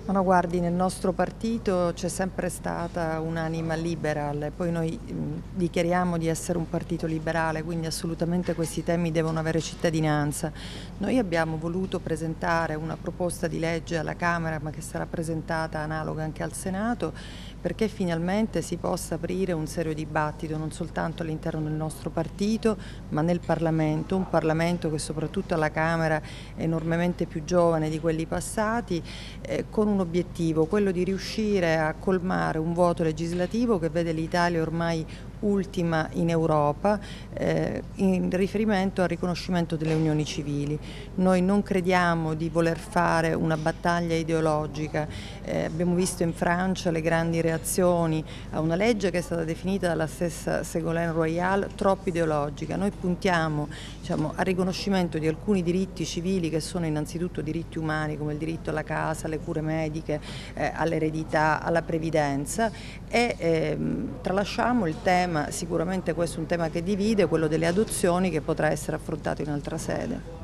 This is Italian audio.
Ma no, guardi, nel nostro partito c'è sempre stata un'anima liberal, e poi noi dichiariamo di essere un partito liberale, quindi assolutamente questi temi devono avere cittadinanza. Noi abbiamo voluto presentare una proposta di legge alla Camera, ma che sarà presentata analoga anche al Senato, perché finalmente si possa aprire un serio dibattito non soltanto all'interno del nostro partito, ma nel Parlamento, un Parlamento che soprattutto alla Camera è enormemente più giovane di quelli passati, con un obiettivo, quello di riuscire a colmare un vuoto legislativo che vede l'Italia ormai ultima in Europa in riferimento al riconoscimento delle unioni civili. Noi non crediamo di voler fare una battaglia ideologica, abbiamo visto in Francia le grandi reazioni a una legge che è stata definita dalla stessa Ségolène Royal troppo ideologica. Noi puntiamo, diciamo, al riconoscimento di alcuni diritti civili che sono innanzitutto diritti umani, come il diritto alla casa, alle cure mediche, all'eredità, alla previdenza, e tralasciamo il tema, sicuramente questo è un tema che divide, quello delle adozioni, che potrà essere affrontato in altra sede.